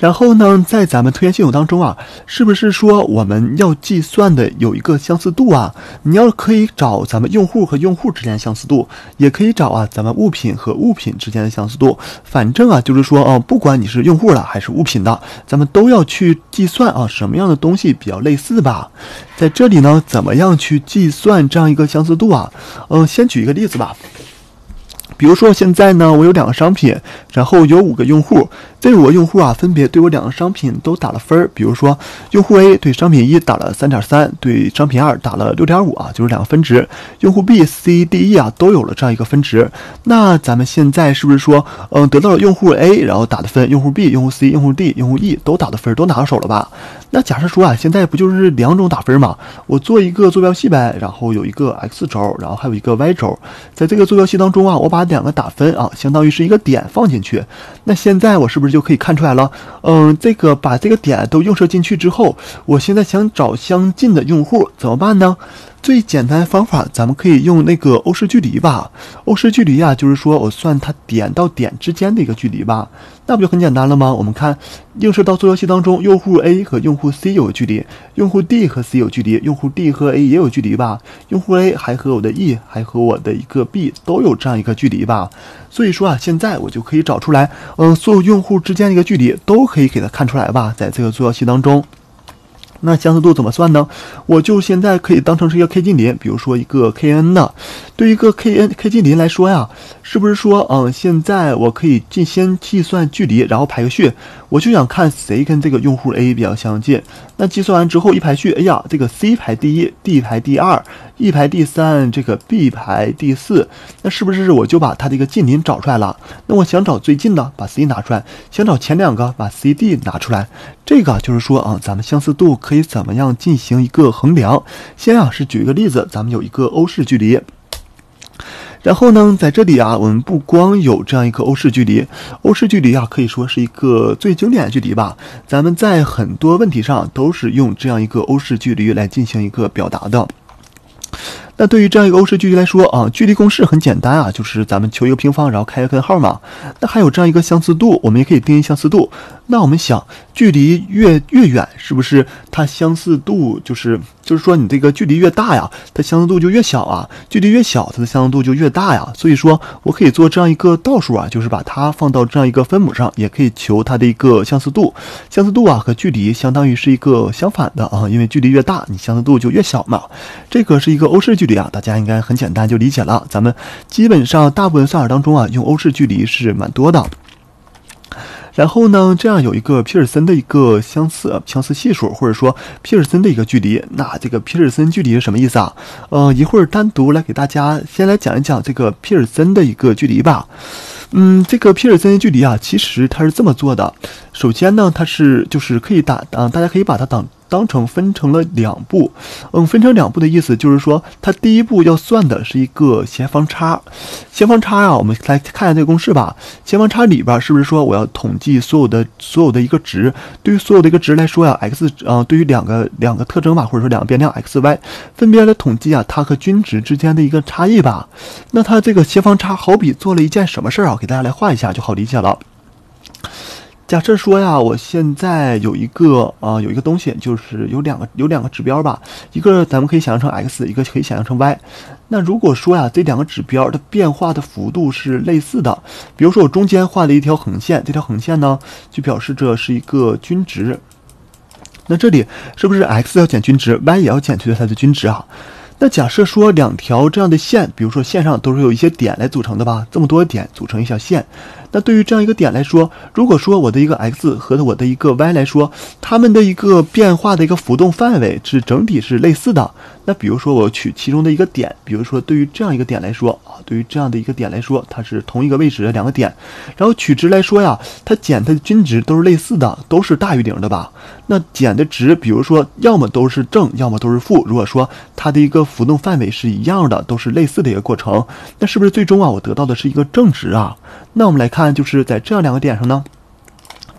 然后呢，在咱们推演系统当中啊，是不是说我们要计算的有一个相似度啊？你要可以找咱们用户和用户之间的相似度，也可以找啊咱们物品和物品之间的相似度。反正啊，就是说不管你是用户的还是物品的，咱们都要去计算啊什么样的东西比较类似吧。在这里呢，怎么样去计算这样一个相似度啊？先举一个例子吧。比如说现在呢，我有2个商品，然后有5个用户，这5个用户啊，分别对我2个商品都打了分。比如说，用户 A 对商品1打了 3.3， 对商品2打了 6.5 啊，就是2个分值。用户 B、C、D、E 啊都有了这样一个分值。那咱们现在是不是说，得到了用户 A 然后打的分，用户 B、用户 C、用户 D、用户 E 都打的分，都拿到手了吧？那假设说啊，现在不就是2种打分嘛？我做一个坐标系呗，然后有一个 X 轴，然后还有一个 Y 轴，在这个坐标系当中啊，我把2个打分啊，相当于是一个点放进去。那现在我是不是就可以看出来了？把这个点都映射进去之后，我现在想找相近的用户怎么办呢？最简单的方法，咱们可以用那个欧式距离吧。欧式距离啊，就是说我算它点到点之间的一个距离吧。那不就很简单了吗？我们看映射到坐标系当中，用户 A 和用户 C 有距离，用户 D 和 C 有距离，用户 D 和 A 也有距离吧。用户 A 还和我的 E 还和我的一个 B 都有这样一个距离吧。所以说啊，现在我就可以找出来，所有用户之间的一个距离都可以给它看出来吧，在这个坐标系当中。那相似度怎么算呢？我就现在可以当成是一个 k 近邻，比如说一个 kn 的。对于一个 k 近邻来说呀，是不是说现在我可以先计算距离，然后排个序，我就想看谁跟这个用户 A 比较相近。那计算完之后一排序，哎呀，这个 C 排第1， D 排第2， E 排第3，这个 B 排第4，那是不是我就把它这个近邻找出来了？那我想找最近的，把 C 拿出来；想找前2个，把 C、D 拿出来。这个就是说咱们相似度可以怎么样进行一个衡量？先是举一个例子，咱们有一个欧式距离。然后呢，在这里啊，我们不光有这样一个欧式距离，欧式距离啊，可以说是一个最经典的距离吧。咱们在很多问题上都是用这样一个欧式距离来进行一个表达的。那对于这样一个欧式距离来说啊，距离公式很简单啊，就是咱们求一个平方，然后开一个根号嘛。那还有这样一个相似度，我们也可以定义相似度。那我们想，距离越远，是不是它相似度就是说你这个距离越大呀，它相似度就越小啊；距离越小，它的相似度就越大呀。所以说我可以做这样一个倒数啊，就是把它放到这样一个分母上，也可以求它的一个相似度。相似度啊和距离相当于是一个相反的啊，因为距离越大，你相似度就越小嘛。这个是一个欧式距离啊，大家应该很简单就理解了。咱们基本上大部分算法当中啊，用欧式距离是蛮多的。然后呢，这样有一个皮尔森的一个相似系数，或者说皮尔森的一个距离。那这个皮尔森距离是什么意思啊？一会儿单独来给大家先来讲一讲这个皮尔森的一个距离吧。这个皮尔森距离啊，其实它是这么做的。首先呢，它是就是可以大家可以把它当成分成了2步。分成2步的意思就是说，它第一步要算的是一个斜方差。斜方差啊，我们来看一下这个公式吧。斜方差里边是不是说我要统计所有的一个值？对于所有的一个值来说呀，x 对于两个特征吧，或者说2个变量 x、y， 分别来统计啊它和均值之间的一个差异吧。那它这个斜方差好比做了一件什么事儿啊？给大家来画一下就好理解了。假设说呀，我现在有一个东西，就是有两个指标吧，一个咱们可以想象成 x， 一个可以想象成 y。那如果说呀，这2个指标的变化的幅度是类似的，比如说我中间画了一条横线，这条横线呢就表示这是一个均值。那这里是不是 x 要减均值 ，y 也要减去它的均值啊？那假设说2条这样的线，比如说线上都是有一些点来组成的吧，这么多点组成一条线。那对于这样一个点来说，如果说我的一个 x 和我的一个 y 来说，它们的一个变化的一个浮动范围是整体是类似的。那比如说我取其中的一个点，比如说对于这样一个点来说对于这样的一个点来说，它是同一个位置的2个点，然后取值来说呀，它减它的均值都是类似的，都是大于0的吧？那减的值，比如说要么都是正，要么都是负。如果说它的一个浮动范围是一样的，都是类似的一个过程，那是不是最终我得到的是一个正值啊？那我们来看，就是在这样2个点上呢，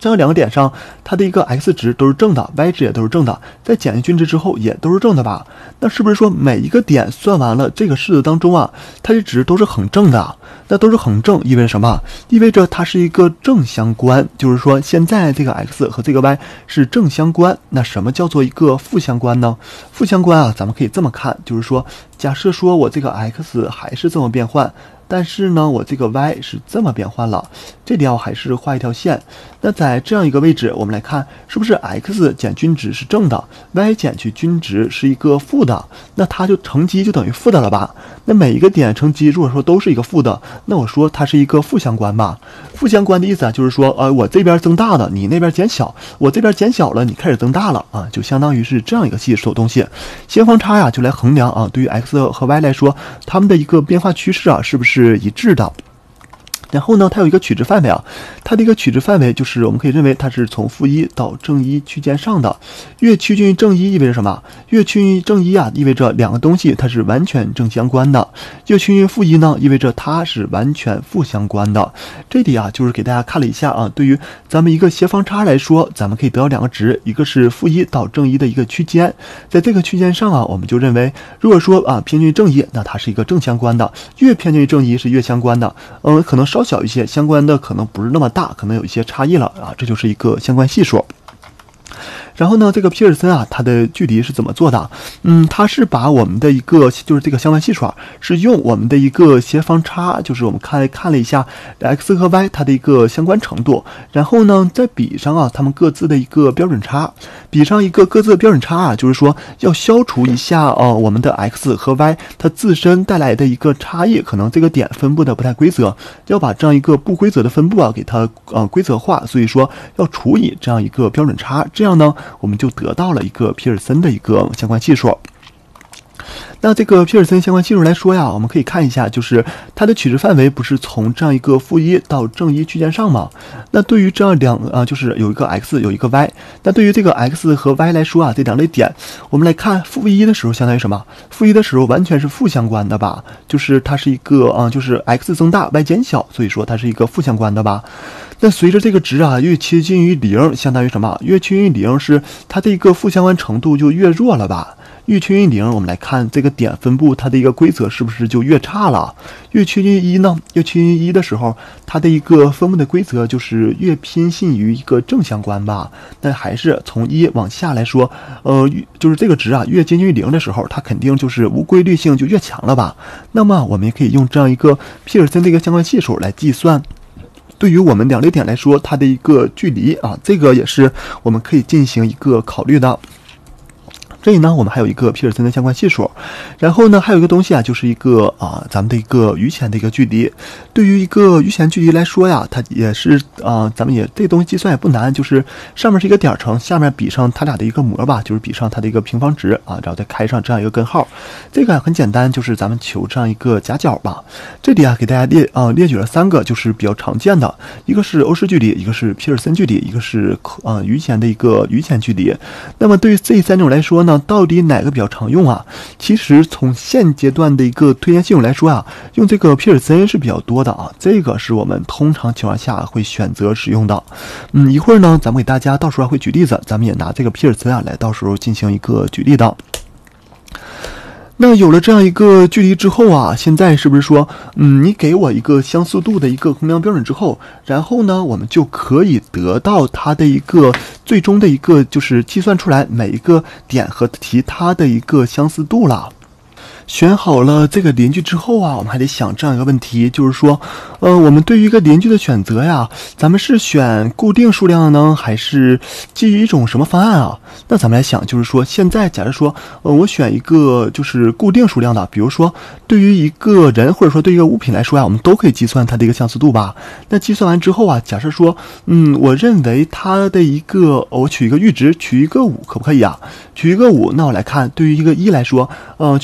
这样两个点上，它的一个 x 值都是正的 ，y 值也都是正的，在减去均值之后也都是正的吧？那是不是说每一个点算完了这个式子当中啊，它的值都是恒正的？那都是恒正意味着什么？意味着它是一个正相关，就是说现在这个 x 和这个 y 是正相关。那什么叫做一个负相关呢？负相关啊，咱们可以这么看，就是说，假设说我这个 x 还是这么变换。但是呢，我这个 y 是这么变换了，这里我还是画一条线。那在这样一个位置，我们来看是不是 x 减均值是正的 ，y 减去均值是一个负的，那它就乘积就等于负的了吧？那每一个点乘积如果说都是一个负的，那我说它是一个负相关吧？负相关的意思啊，就是说我这边增大了，你那边减小，我这边减小了，你开始增大了啊，就相当于是这样一个系数东西。斜方差呀，就来衡量啊，对于 x 和 y 来说，它们的一个变化趋势啊，是不是一致的？然后呢，它有一个取值范围啊，它的一个取值范围就是我们可以认为它是从负1到正1区间上的。越趋近于正1意味着什么？越趋近于正1啊，意味着两个东西它是完全正相关的。越趋近于负1呢，意味着它是完全负相关的。这里啊，就是给大家看了一下啊，对于咱们一个斜方差来说，咱们可以得到两个值，一个是负1到正1的一个区间，在这个区间上啊，我们就认为，如果说啊偏近于正1，那它是一个正相关的；越偏近于正1是越相关的。可能稍小一些，相关的可能不是那么大，可能有一些差异了啊，这就是一个相关系数。然后呢，这个皮尔森啊，它的距离是怎么做的？它是把我们的一个就是这个相关系数啊，是用我们的一个斜方差，就是我们看了一下 x 和 y 它的一个相关程度，然后呢再比上啊它们各自的一个标准差，比上一个各自的标准差啊，就是说要消除一下我们的 x 和 y 它自身带来的一个差异，可能这个点分布的不太规则，要把这样一个不规则的分布啊给它规则化，所以说要除以这样一个标准差，这样呢我们就得到了一个皮尔森的一个相关系数。那这个皮尔森相关系数来说呀，我们可以看一下，就是它的取值范围不是从这样一个负1到正1区间上吗？那对于这样就是有一个 x 有一个 y， 那对于这个 x 和 y 来说啊，这两类点，我们来看负1的时候相当于什么？负1的时候完全是负相关的吧？就是它是一个就是 x 增大 y 减小，所以说它是一个负相关的吧？那随着这个值啊越接近于0，相当于什么？越接近于0是它的一个负相关程度就越弱了吧？越趋近于0，我们来看这个点分布，它的一个规则是不是就越差了？越趋近于1呢？越趋近于1的时候，它的一个分布的规则就是越偏近于一个正相关吧？但还是从1往下来说，就是这个值啊越接近于0的时候，它肯定就是无规律性就越强了吧？那么我们也可以用这样一个皮尔森的一个相关系数来计算。对于我们两类点来说，它的一个距离啊，这个也是我们可以进行一个考虑的。这里呢，我们还有一个皮尔森的相关系数，然后呢，还有一个东西啊，就是一个咱们的一个余弦的一个距离。对于一个余弦距离来说呀，它也是咱们也这个东西计算也不难，就是上面是一个点乘，下面比上它俩的一个模吧，就是比上它的一个平方值啊，然后再开上这样一个根号。这个很简单，就是咱们求这样一个夹角吧。这里啊，给大家列举了3个，就是比较常见的，一个是欧式距离，一个是皮尔森距离，一个是余弦的一个余弦距离。那么对于这3种来说呢，到底哪个比较常用啊？其实从现阶段的一个推荐系统来说啊，用这个皮尔森是比较多的啊，这个是我们通常情况下会选择使用的。一会儿呢，咱们给大家到时候会举例子，咱们也拿这个皮尔森啊来到时候进行一个举例的。那有了这样一个距离之后啊，现在是不是说，你给我一个相似度的一个衡量标准之后，然后呢，我们就可以得到它的一个最终的一个就是计算出来每一个点和其他的一个相似度了。选好了这个邻居之后啊，我们还得想这样一个问题，就是说，我们对于一个邻居的选择呀，咱们是选固定数量呢，还是基于一种什么方案啊？那咱们来想，就是说，现在假如说，我选一个就是固定数量的，比如说，对于一个人或者说对一个物品来说呀，我们都可以计算它的一个相似度吧？那计算完之后啊，假设说，我认为它的一个，我取一个阈值，取一个5，可不可以啊？取一个5，那我来看，对于一个1来说，取了一个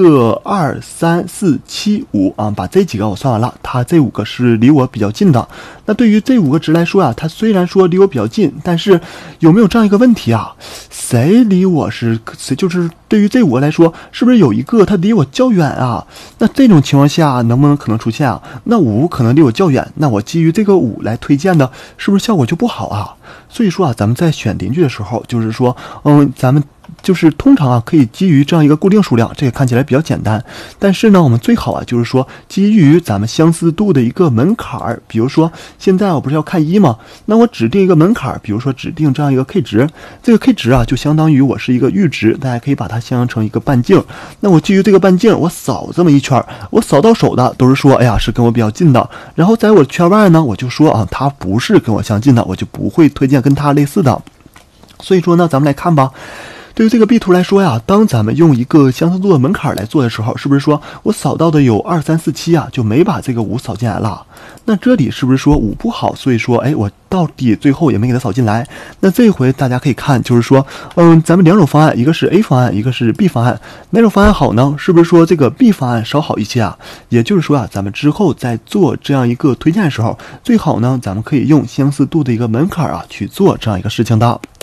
个2、3、4、7、5啊，把这几个我算完了，它这5个是离我比较近的。那对于这5个值来说啊，它虽然说离我比较近，但是有没有这样一个问题啊？谁离我是谁？就是对于这5个来说，是不是有一个它离我较远啊？那这种情况下能不能可能出现啊？那5可能离我较远，那我基于这个5来推荐的，是不是效果就不好啊？所以说啊，咱们在选邻居的时候，就是说，咱们就是通常啊，可以基于这样一个固定数量，这个看起来比较简单。但是呢，我们最好啊，就是说基于咱们相似度的一个门槛儿。比如说，现在我不是要看1吗？那我指定一个门槛儿，比如说指定这样一个 K 值，这个 K 值啊，就相当于我是一个阈值，大家可以把它想象成一个半径。那我基于这个半径，我扫这么一圈，我扫到手的都是说，哎呀，是跟我比较近的。然后在我的圈外呢，我就说啊，它不是跟我相近的，我就不会推荐跟它类似的。所以说呢，咱们来看吧。对于这个 B 图来说呀，当咱们用一个相似度的门槛来做的时候，是不是说我扫到的有2、3、4、7啊，就没把这个5扫进来了？那这里是不是说5不好？所以说，我到底最后也没给它扫进来。那这回大家可以看，就是说，咱们2种方案，一个是 A 方案，一个是 B 方案，哪种方案好呢？是不是说这个 B 方案稍好一些啊？也就是说啊，咱们之后在做这样一个推荐的时候，最好呢，咱们可以用相似度的一个门槛啊去做这样一个事情的。